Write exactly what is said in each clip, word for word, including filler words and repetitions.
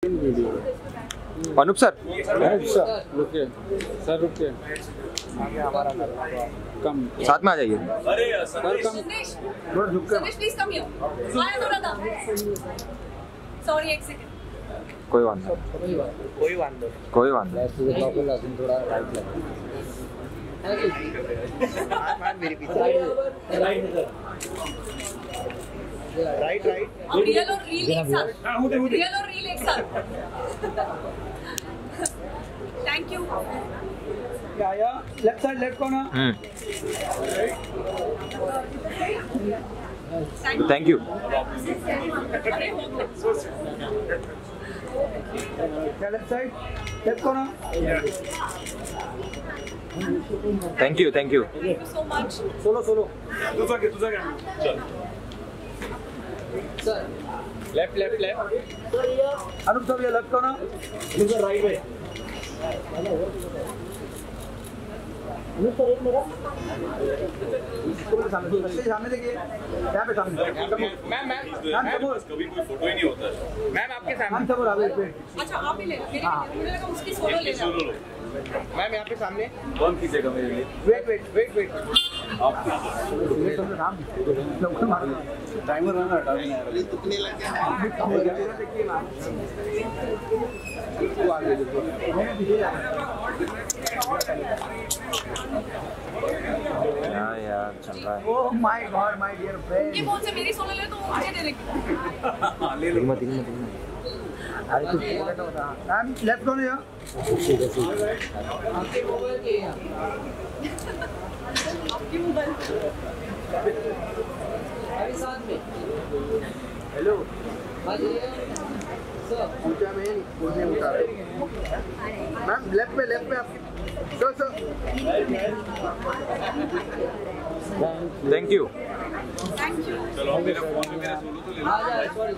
Anoop sir रुकिए sir रुकिए कम साथ में आ जाइए। Sir come please come here. Sorry एक सेकंड। कोई वांदो कोई वांदो कोई वांदो थोड़ा राइट लगा मेरे पीछे राइट राइट रियल और रील एक साथ। रियल और रील एक साथ। Thank you. क्या आया left side left corner. Thank you क्या left side left corner. Thank you thank you thank you so much. Solo solo तुझा के तुझा के चल sir left left left Anup sir ये लेफ्ट कॉर्नर इधर राइट में सामने देखिए यहाँ पे सामने मैम मैम कभी कोई फोटो ही नहीं होता है। मैम आपके सामने अच्छा आप ही ले लो। मुझे लगा उसकी सोलो ले लो। मैम यहाँ पे सामने कौन खींचेगा मेरे लिए? वेट वेट वेट वेट आप टाइमर रन हटा यार यार चल रहा है। Oh my god my dear friend उनके फोन से मेरी सोलो ले तो वो मुझे दे देगी। ले लो मत मत मत अरे तू मैम लेफ्ट कौन है यार आपके मोबाइल के यहाँ आपकी मोबाइल अभी साथ में हेलो सर पूछा मैं पूछने उठा रहा मैम लेफ्ट पे लेफ्ट पे आपकी sir sir thank you thank you. चलो मेरा फोन में मेरा सोलो तो ले लो। आ जाए sorry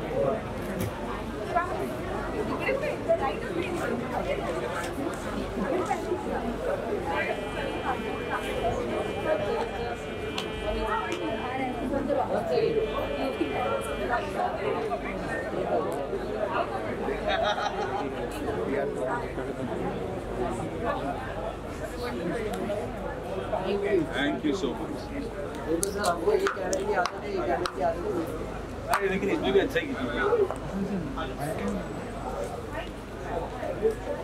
thank you so much. हमको ये कैमरे की आदत है ये कैमरे की आदत है अरे लेकिन इसमें भी अच्छा ही